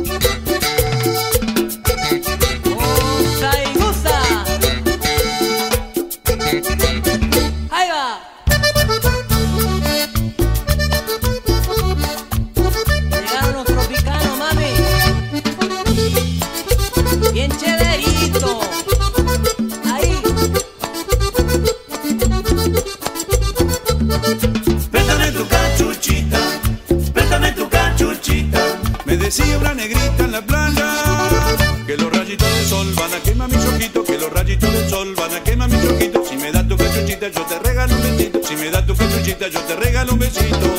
Me decía una negrita en la playa que los rayitos del sol van a quemar mis ojitos, que los rayitos del sol van a quemar mis ojitos. Si me das tu cachuchita yo te regalo un besito, si me das tu cachuchita yo te regalo un besito.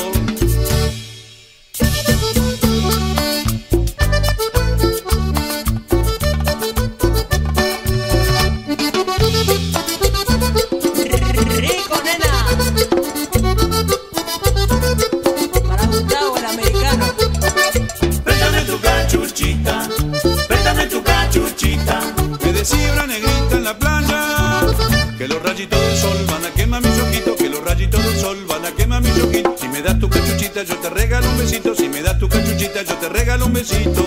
Me decía una negrita en la playa que los rayitos del sol van a quemar mis ojitos, que los rayitos del sol van a quemar mis ojitos. Si me das tu cachuchita yo te regalo un besito, si me das tu cachuchita yo te regalo un besito.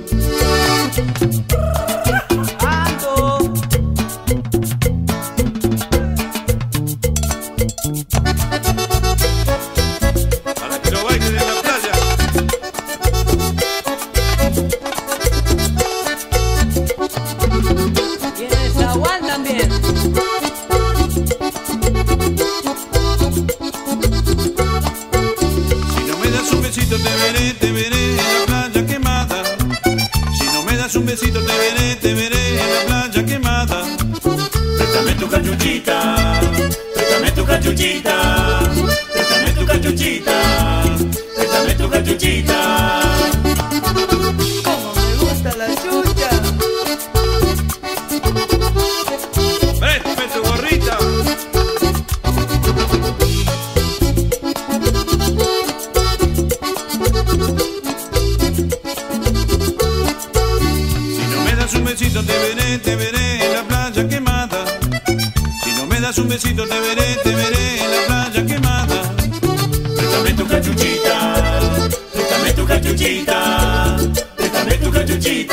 Para que lo bailen en la playa. También. Si no me das un besito te veré en la playa quemada. Si no me das un besito te veré en la playa quemada. Préstame tu cachuchita, préstame tu cachuchita, préstame tu cachuchita, préstame tu cachuchita. Como me gusta la chucha. Préstame tu gorrita. Si no me das un besito te veré en la playa quemada. Si no me das un besito te veré en la playa quemada. Préstame tu cachuchita, préstame tu cachuchita, préstame tu cachuchita.